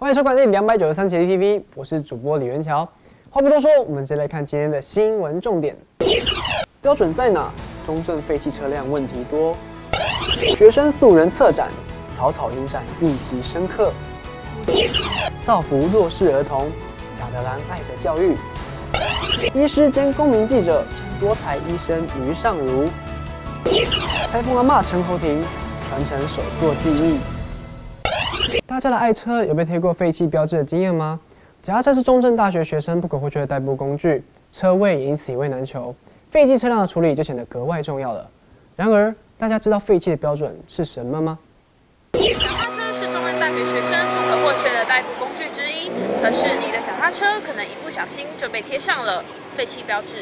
欢迎收看第293期的 TV， 我是主播李元桥。话不多说，我们直接来看今天的新闻重点。标准在哪？中正废弃车辆问题多。学生素人策展，草草引展，议题深刻。造福弱势儿童，贾德兰爱的教育。医师兼公民记者，多才医生于尚儒。裁缝阿嬷陈侯婷，传承手作技艺。大家的爱车有被贴过废弃标志的经验吗？脚踏车是中正大学学生不可或缺的代步工具，车位也因此一位难求，废弃车辆的处理就显得格外重要了。然而，大家知道废弃的标准是什么吗？ 脚踏车是中正大学学生不可或缺的代步工具之一，可是你的脚踏车可能一不小心就被贴上了废弃标志。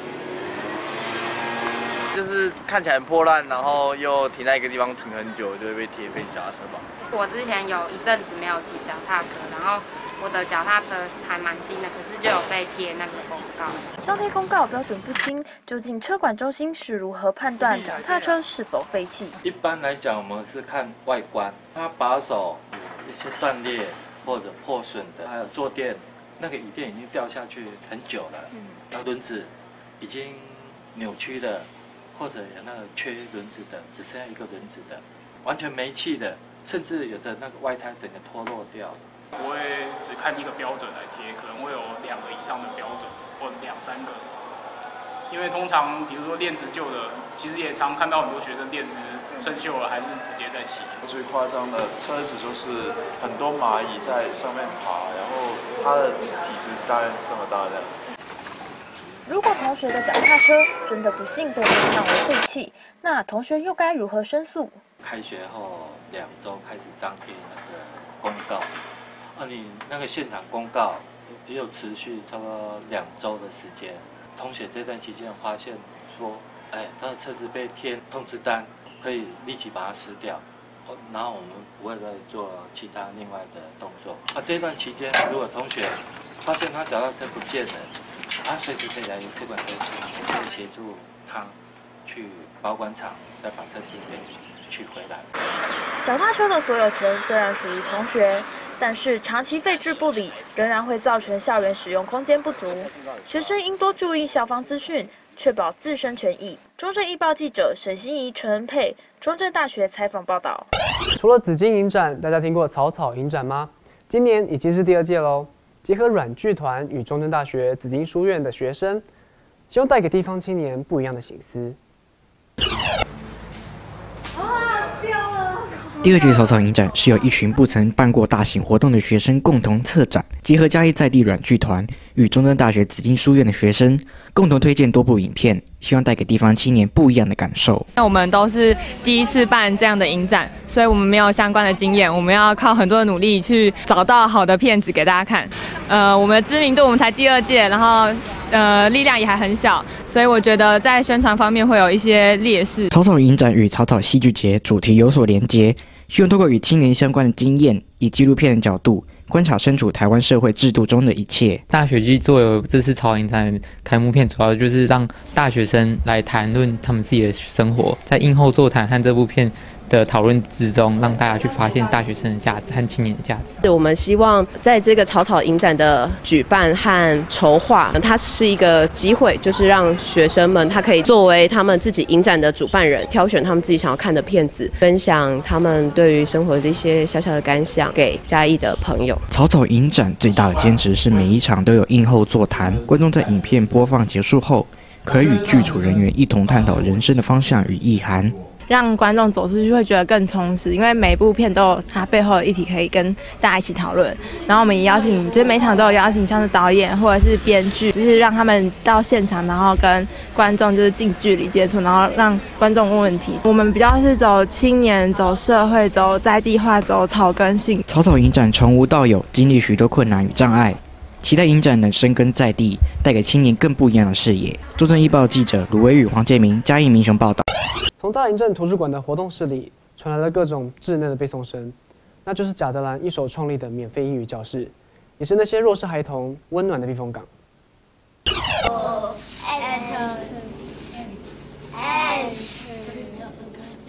就是看起来很破烂，然后又停在一个地方停很久，就会被贴废脚踏车吧。 我之前有一阵子没有骑脚踏车，然后我的脚踏车还蛮新的，可是就有被贴那个公告。 上贴公告标准不清，究竟车管中心是如何判断脚踏车是否废弃？ 一般来讲，我们是看外观，它把手有一些断裂或者破损的，还有坐垫，那个椅垫已经掉下去很久了，然后轮子已经扭曲了。或者有那个缺轮子的，只剩下一个轮子的，完全没气的，甚至有的那个外胎整个脱落掉。 不会只看一个标准来贴，可能会有2个以上的标准，或2、3个。因为通常比如说链子旧的，其实也常看到很多学生链子生锈了，还是直接在洗。 最夸张的车子就是很多蚂蚁在上面爬，然后它的体积大概这么大的。 如果同学的脚踏车真的不幸被贴上为废弃，那同学又该如何申诉？ 开学后2周开始张贴那个公告，你那个现场公告也有持续差不多2周的时间。同学这段期间发现说，他的车子被贴通知单，可以立即把它撕掉，然后我们不会再做其他另外的动作。这段期间如果同学发现他脚踏车不见了，随时可以来车管科协助他去保管厂，再把车子给取回来。 脚踏车的所有权虽然属于同学，但是长期废置不理，仍然会造成校园使用空间不足。学生应多注意校方资讯，确保自身权益。中正易报记者沈欣怡、陈恩佩，中正大学采访报道。 除了紫金影展，大家听过草草影展吗？今年已经是第2届喽。结合软剧团与中正大学紫金书院的学生，希望带给地方青年不一样的省思。 第2届草草影展是由一群不曾办过大型活动的学生共同策展，结合嘉义在地软剧团与中正大学紫金书院的学生，共同推荐多部影片，希望带给地方青年不一样的感受。 那我们都是第一次办这样的影展，所以我们没有相关的经验，我们要靠很多的努力去找到好的片子给大家看。我们的知名度我们才第2届，然后力量也还很小，所以我觉得在宣传方面会有一些劣势。 草草影展与草草戏剧节主题有所连结，希望透过与青年相关的经验，以纪录片的角度观察身处台湾社会制度中的一切。 大学季作为这次草影展开幕片，主要就是让大学生来谈论他们自己的生活，在映后座谈和这部片的讨论之中，让大家去发现大学生的价值和青年的价值。 我们希望在这个草草影展的举办和筹划，它是一个机会，就是让学生们他可以作为他们自己影展的主办人，挑选他们自己想要看的片子，分享他们对于生活的一些小小的感想给嘉义的朋友。 草草影展最大的坚持是每一场都有映后座谈，观众在影片播放结束后，可以与剧组人员一同探讨人生的方向与意涵。 让观众走出去会觉得更充实，因为每部片都有它背后的议题可以跟大家一起讨论。然后我们也邀请，就是每场都有邀请像是导演或者是编剧，就是让他们到现场，然后跟观众就是近距离接触，然后让观众问问题。我们比较是走青年、走社会、走在地化、走草根性。 草草影展从无到有，经历许多困难与障碍。期待影展能深耕在地，带给青年更不一样的视野。中正易报记者卢维宇、黄建明，嘉义民雄报道。 从大林镇图书馆的活动室里传来了各种稚嫩的背诵声，那就是贾德兰一手创立的免费英语教室，也是那些弱势孩童温暖的避风港。 这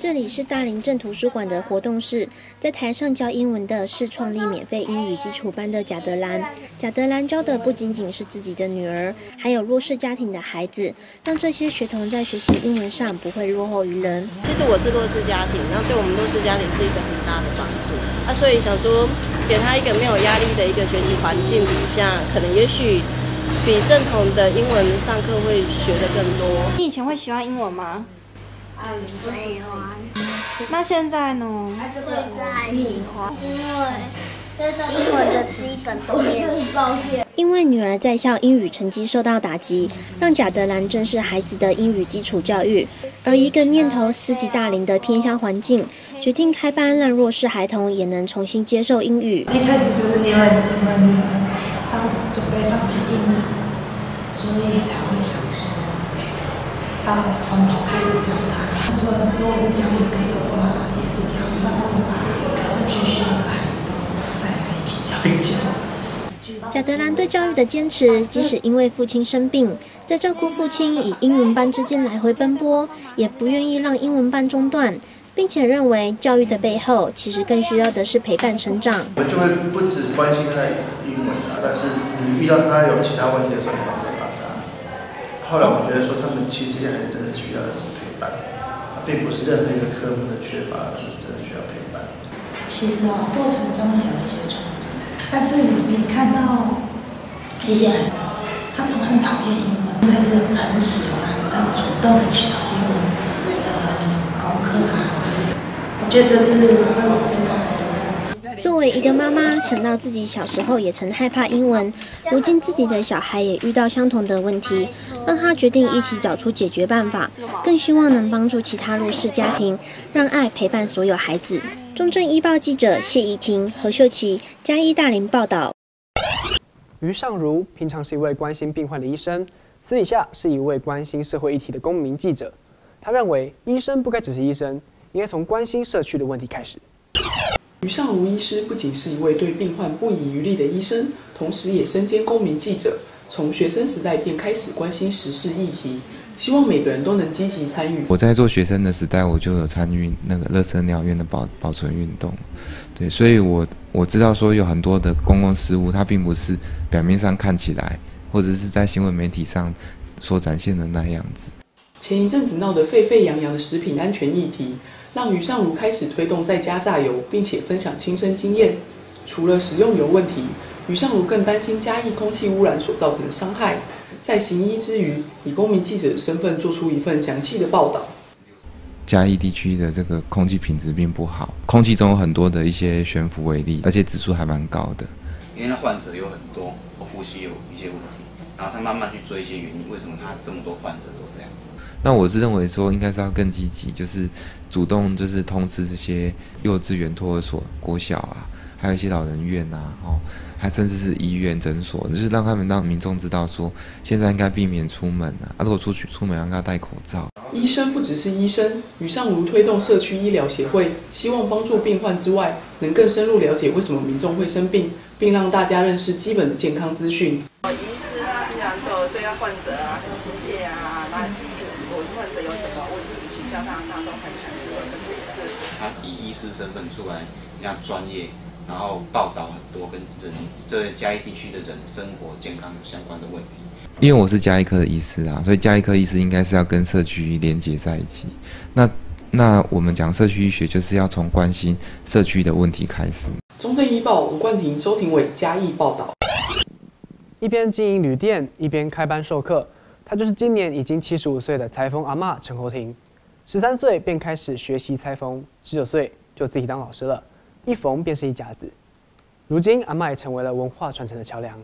这里是大林镇图书馆的活动室，在台上教英文的是创立免费英语基础班的贾德兰。贾德兰教的不仅仅是自己的女儿，还有弱势家庭的孩子，让这些学童在学习英文上不会落后于人。 其实我是弱势家庭，然后对我们弱势家庭是一个很大的帮助。所以想说给他一个没有压力的一个学习环境底下，可能也许比正统的英文上课会学得更多。 你以前会喜欢英文吗？ 不喜欢。 那现在呢？ 现在喜欢，因为英文的基本都练起。 因为女儿在校英语成绩受到打击，让贾德兰正视孩子的英语基础教育，而一个念头思及大林的偏乡环境，决定开班让弱势孩童也能重新接受英语。 一开始就是因为我们女儿准备放弃英语，所以才会想说要从头开始教她。他说如果是教育给的话，也是教育，那我会把社区需要的孩子都带来一起教一教。 贾德兰对教育的坚持，即使因为父亲生病，在照顾父亲以英文班之间来回奔波，也不愿意让英文班中断，并且认为教育的背后，其实更需要的是陪伴成长。 我们就会不只关心他英文但是你遇到他有其他问题的时候，你还在帮他。后来我觉得说，他们其实这些孩子真的需要的是陪伴，并不是任何一个科目的缺乏，而是真的需要陪伴。 其实过程中有一些挫折，但是你看到一些孩子，他从很讨厌英文，但是很喜欢、很主动的去找英文的功课我觉得这是为我最高兴的。 作为一个妈妈，想到自己小时候也曾害怕英文，如今自己的小孩也遇到相同的问题，让她决定一起找出解决办法，更希望能帮助其他弱势家庭，让爱陪伴所有孩子。中正一报记者谢怡婷、何秀琪，嘉义大林报道。 于尚如平常是一位关心病患的医生，私底下是一位关心社会议题的公民记者。他认为，医生不该只是医生，应该从关心社区的问题开始。 于尚如医师不仅是一位对病患不遗余力的医生，同时也身兼公民记者。从学生时代便开始关心时事议题，希望每个人都能积极参与。 我在做学生的时代，我就有参与那个垃圾鸟院的保存运动，对，所以我知道说有很多的公共事务，它并不是表面上看起来，或者是在新闻媒体上所展现的那样子。 前一阵子闹得沸沸扬扬的食品安全议题，让于尚如开始推动在家榨油，并且分享亲身经验。除了食用油问题，于尚如更担心嘉义空气污染所造成的伤害。在行医之余，以公民记者的身份做出一份详细的报道。 嘉义地区的这个空气品质并不好，空气中有很多的一些悬浮微粒，而且指数还蛮高的。 因为那患者有很多呼吸有一些问题，然后他慢慢去追一些原因，为什么他这么多患者都这样子？ 那我是认为说，应该是要更积极，就是主动就是通知这些幼稚园、托儿所、国小啊，还有一些老人院啊，还甚至是医院、诊所，就是让民众知道说，现在应该避免出门啊，如果出门应该戴口罩。 医生不只是医生，于尚如推动社区医疗协会，希望帮助病患之外，能更深入了解为什么民众会生病，并让大家认识基本的健康资讯。 医师他平常都对患者很亲切那患者有什么问题请教他都很详细的解释。 他以医师身份出来，比较专业，然后报道很多跟这嘉义地区的人生活健康相关的问题。 因为我是嘉义科的医师所以嘉义科医师应该是要跟社区连结在一起。那我们讲社区医学，就是要从关心社区的问题开始。 中正一报吴冠廷、周廷伟嘉义报道。 一边经营旅店，一边开班授课，他就是今年已经75岁的裁缝阿嬷陈侯婷。13岁便开始学习裁缝，19岁就自己当老师了，一缝便是一甲子。如今阿嬷也成为了文化传承的桥梁。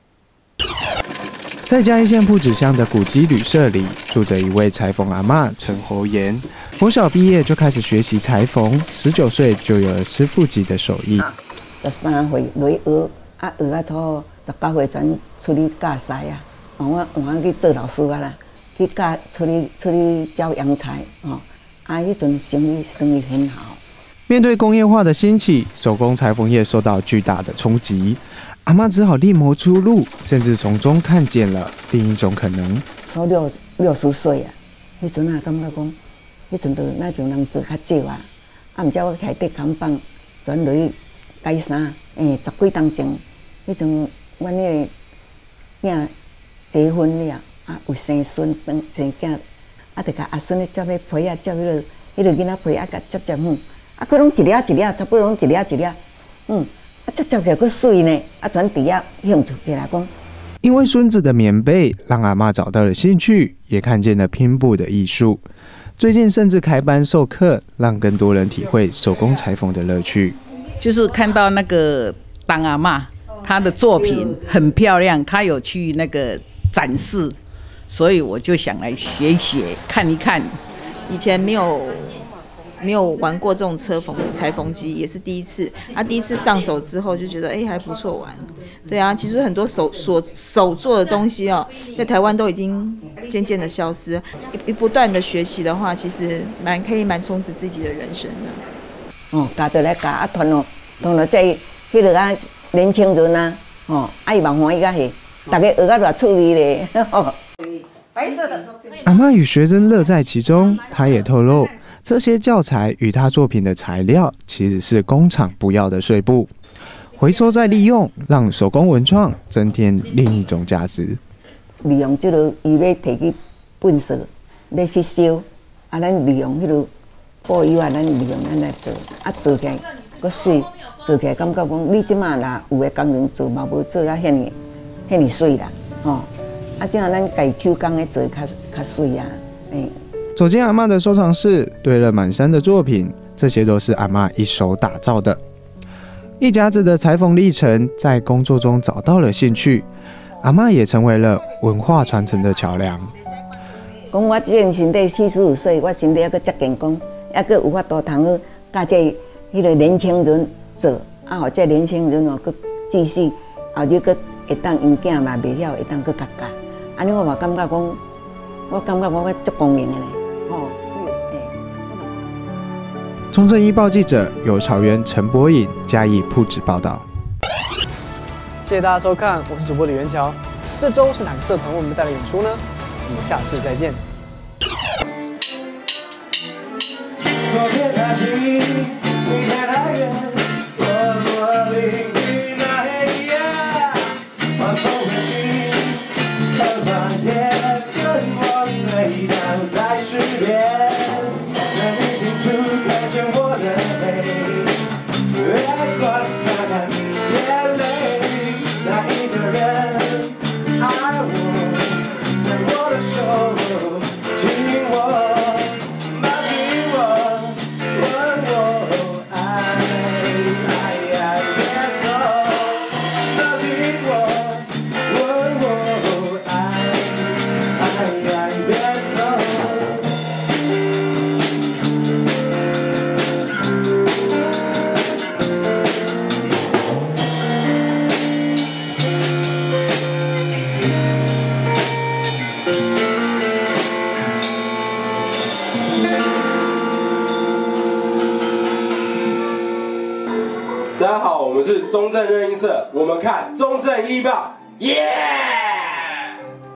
在嘉义县埔子乡的古迹旅社里，住着一位裁缝阿嬷陈侯妍。国小毕业就开始学习裁缝，19岁就有了师傅级的手艺。 13岁来学，学到19岁转出去教师我去做老师啦，去教出去教洋裁迄阵生意很好。 面对工业化的兴起，手工裁缝业受到巨大的冲击。阿嬷只好另谋出路，甚至从中看见了另一种可能。 到60岁迄阵感觉讲， 迄阵就那种人做较少啊。啊，毋则我徛伫扛棒，转落去改衫。10几冬前，迄阵阮迄个囝结婚了，啊有生孙生囝，啊，就甲阿孙咧接迄被啊，接迄个囡仔被啊，甲接好，啊，佮拢一粒一粒，差不多拢一粒一粒，啊，接起来佮水呢，啊，全底下兴趣起来讲。 因为孙子的棉被，让阿嬷找到了兴趣，也看见了拼布的艺术。最近甚至开班授课，让更多人体会手工裁缝的乐趣。 就是看到那个当阿嬷，她的作品很漂亮，她有去那个展示，所以我就想来学一学，看一看。 以前没有玩过这种裁缝机，也是第一次。第一次上手之后就觉得还不错玩。对啊，其实很多手做的东西哦，在台湾都已经渐渐的消失。不断的学习的话，其实可以充实自己的人生这样子。 教倒来教啊，传落这迄落啊年轻人啊，伊嘛欢喜甲下，大家学啊偌趣味咧。 白色的。 阿嬷与学生乐在其中，她也透露，这些教材与她作品的材料其实是工厂不要的碎布。回收再利用，让手工文创增添另一种价值。 利用这个，伊要摕去粪扫，要去烧，啊，咱利用迄个布油啊，咱利用咱来做，啊，做起来佫水，做起来感觉讲，你即马啦有诶工人做嘛无做啊遐尼水啦，啊，这样咱家手工诶做较水啊， 走进阿嬷的收藏室，堆了满山的作品，这些都是阿嬷一手打造的。一甲子的裁缝历程，在工作中找到了兴趣，阿嬷也成为了文化传承的桥梁。 讲我即个身体45岁，我身体还佫遮健康，还佫有法度通去教这迄个年轻人做，啊，互这年轻人佫继续后日佫会当因囝嘛袂晓会当佫教教，安尼我嘛感觉讲，我足公平的咧。 中正一报记者由草原陈博颖嘉义铺纸报道。 谢谢大家收看，我是主播李元桥。这周是哪个社团为我们带来演出呢？我们下次再见。 大家好，我们是中正热音社，我们看中正一报，耶！